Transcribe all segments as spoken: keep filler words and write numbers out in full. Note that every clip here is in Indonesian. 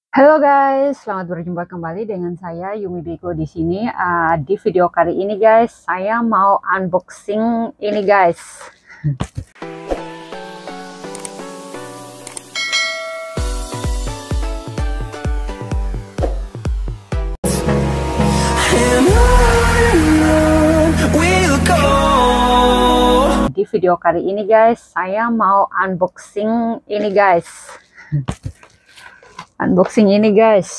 Halo guys, selamat berjumpa kembali dengan saya Yumi Bego di sini. Uh, di video kali ini guys, saya mau unboxing ini guys. Di video kali ini guys, saya mau unboxing ini guys. Unboxing ini guys.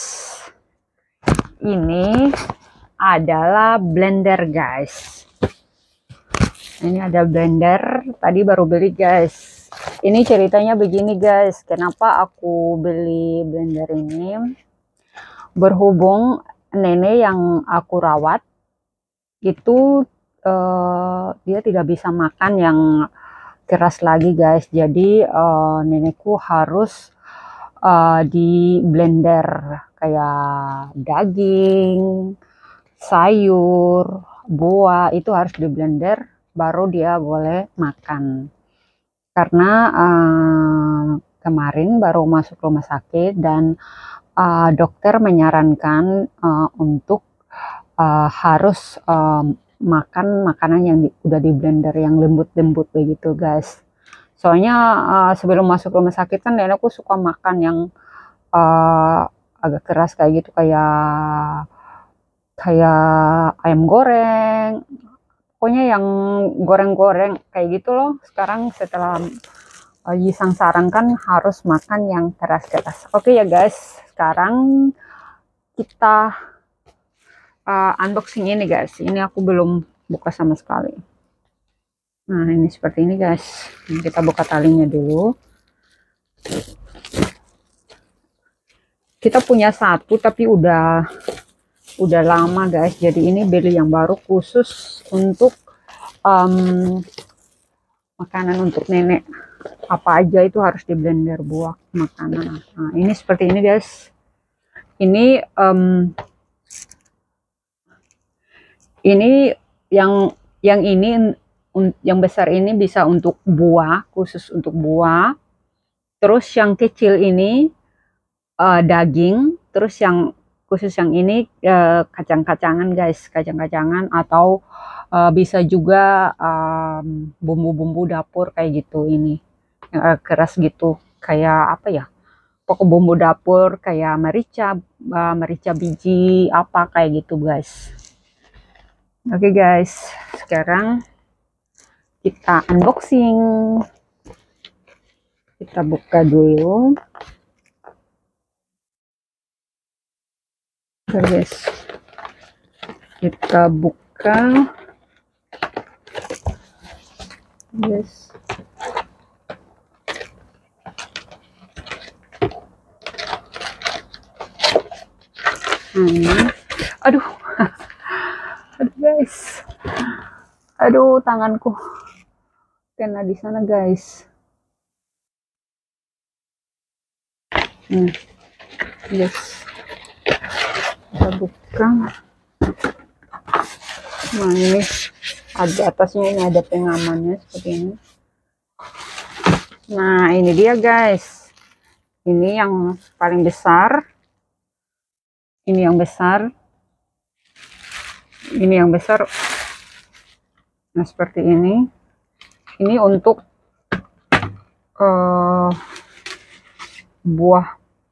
Ini adalah blender guys. Ini ada blender, tadi baru beli guys. Ini ceritanya begini guys, kenapa aku beli blender ini? Berhubung nenek yang aku rawat itu uh, dia tidak bisa makan yang keras lagi guys. Jadi uh, nenekku harus uh, di blender kayak daging, sayur, buah itu harus di blender baru dia boleh makan. Karena uh, kemarin baru masuk rumah sakit dan uh, dokter menyarankan uh, untuk uh, harus uh, makan makanan yang di, udah di blender yang lembut-lembut begitu guys. Soalnya uh, sebelum masuk rumah sakit kan nenekku suka makan yang uh, agak keras kayak gitu, kayak kayak ayam goreng, pokoknya yang goreng-goreng kayak gitu loh. Sekarang setelah uh, Yisang sarankan harus makan yang keras-keras. Oke ya guys, sekarang kita uh, unboxing ini guys. Ini aku belum buka sama sekali. Nah ini seperti ini guys. Kita buka talinya dulu. Kita punya satu tapi udah udah lama guys, jadi ini beli yang baru khusus untuk um, makanan untuk nenek. Apa aja itu harus di blender buah makanan. Nah ini seperti ini guys. Ini um, ini yang yang ini yang besar ini bisa untuk buah, khusus untuk buah. Terus yang kecil ini uh, daging. Terus yang khusus yang ini uh, kacang-kacangan guys, kacang-kacangan atau uh, bisa juga bumbu-bumbu um, dapur kayak gitu. Ini yang uh, keras gitu, kayak apa ya, pokok bumbu dapur kayak merica, uh, merica biji apa kayak gitu guys. Oke okay guys, sekarang kita unboxing. Kita buka dulu. Oke okay guys, kita buka. Yes. Hmm. Aduh. Aduh guys. Aduh tanganku kena di sana guys. Hmm. Yes. Kita buka. Nah ini ada atasnya, ini ada pengamannya seperti ini. Nah ini dia guys, ini yang paling besar, ini yang besar, ini yang besar. Nah seperti ini. Ini untuk uh, buah,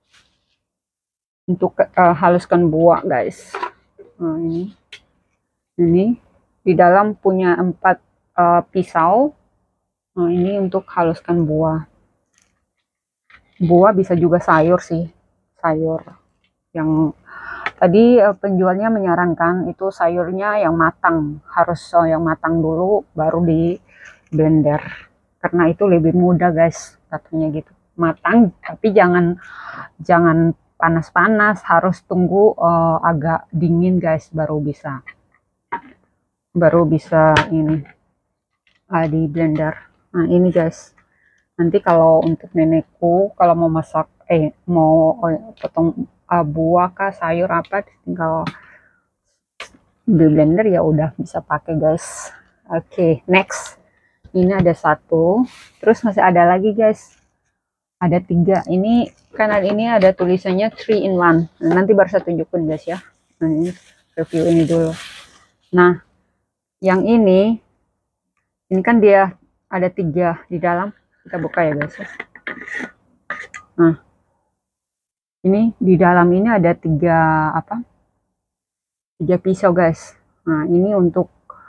untuk uh, haluskan buah guys. Nah ini, ini di dalam punya empat uh, pisau. Nah ini untuk haluskan buah. Buah bisa juga sayur sih, sayur yang tadi uh, penjualnya menyarankan itu sayurnya yang matang, harus uh, yang matang dulu baru di blender, karena itu lebih mudah guys katanya gitu. Matang tapi jangan jangan panas-panas, harus tunggu uh, agak dingin guys baru bisa baru bisa ini uh, di blender. Nah ini guys, nanti kalau untuk nenekku kalau mau masak eh mau oh, potong uh, buah kah sayur apa, tinggal di blender ya udah bisa pakai guys. Oke okay, next, ini ada satu, terus masih ada lagi guys. ada tiga. Ini kanan ini ada tulisannya three in one. Nanti baru saya tunjukin guys ya. Nah, ini review ini dulu. Nah, yang ini, ini kan dia ada tiga di dalam. Kita buka ya guys ya. Nah, ini di dalam ini ada tiga apa? Tiga pisau guys. Nah, ini untuk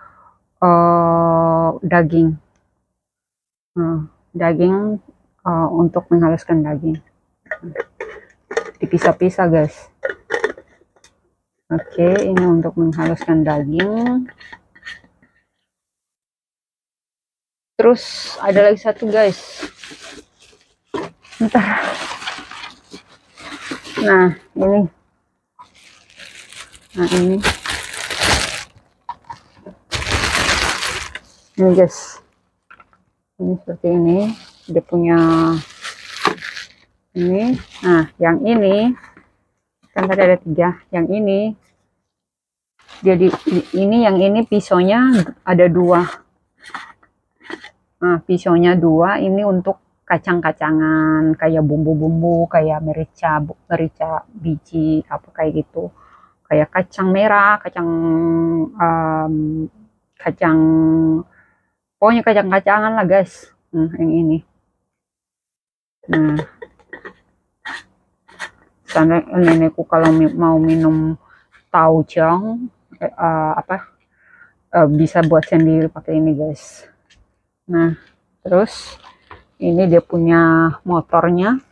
uh, daging. Nah, daging uh, untuk menghaluskan daging. Dipisah-pisah guys. Oke, ini untuk menghaluskan daging. Terus ada lagi satu guys. Bentar. Nah, ini. Nah, ini. Ini guys. Ini seperti ini. Dia punya ini. Nah, yang ini kan tadi ada tiga. Yang ini jadi ini yang ini pisaunya ada dua. Nah, pisaunya dua. Ini untuk kacang-kacangan kayak bumbu-bumbu kayak merica, merica biji apa kayak gitu. Kayak kacang merah, kacang um, kacang pokoknya kacang-kacangan lah guys. Nah, yang ini. Nah, karena nenekku kalau mau minum tauchong eh, uh, apa uh, bisa buat sendiri pakai ini guys. Nah, terus ini dia punya motornya.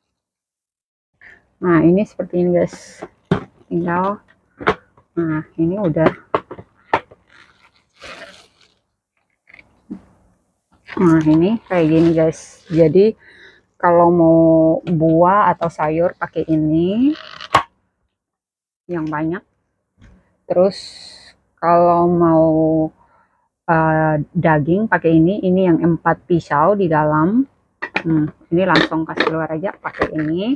Nah, ini seperti ini guys. Tinggal, nah ini udah. Nah, ini kayak gini guys. Jadi kalau mau buah atau sayur pakai ini yang banyak. Terus kalau mau uh, daging pakai ini, ini yang empat pisau di dalam. Hmm, ini langsung kasih keluar aja pakai ini.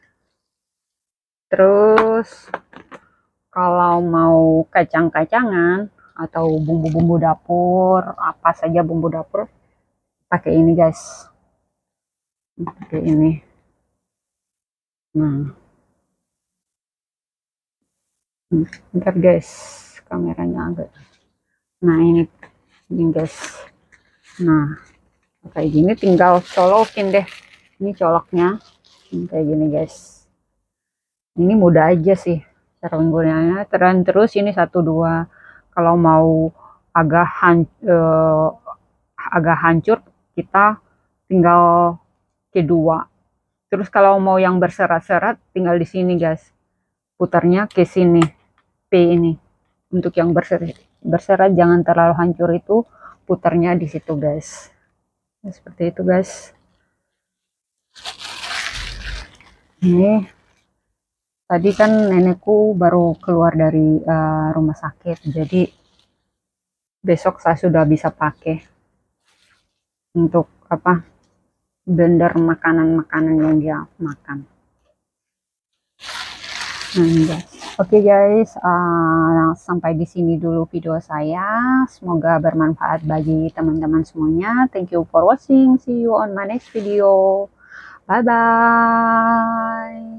Terus kalau mau kacang-kacangan atau bumbu-bumbu dapur, apa saja bumbu dapur, pakai ini guys. Pakai ini. Nah, bentar guys, kameranya agak. Nah, ini, ini guys. Nah, kayak gini tinggal colokin deh. Ini coloknya, ini kayak gini guys. Ini mudah aja sih cara penggunaannya. Dan terus ini satu dua. Kalau mau agak han, eh, agak hancur, kita tinggal kedua. Terus kalau mau yang berserat-serat, tinggal di sini guys. Putarnya ke sini, P ini. Untuk yang berserat, berserat jangan terlalu hancur itu, putarnya di situ guys. Nah, seperti itu guys. Ini tadi kan nenekku baru keluar dari uh, rumah sakit, jadi besok saya sudah bisa pakai untuk apa? Blender makanan-makanan yang dia makan. Nah, guys. Oke okay guys, uh, sampai di sini dulu video saya. Semoga bermanfaat bagi teman-teman semuanya. Thank you for watching. See you on my next video. Bye bye.